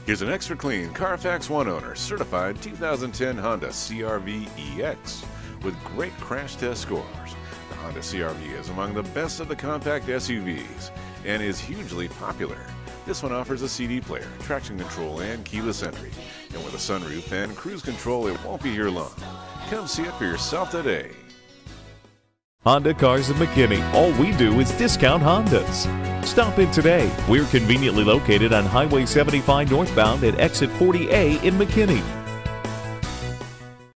Here's an extra clean Carfax One owner certified 2010 Honda CR-V EX with great crash test scores. The Honda CR-V is among the best of the compact SUVs and is hugely popular. This one offers a CD player, traction control, and keyless entry. And with a sunroof and cruise control, it won't be here long. Come see it for yourself today. Honda Cars of McKinney. All we do is discount Hondas. Stop in today. We're conveniently located on Highway 75 northbound at exit 40A in McKinney.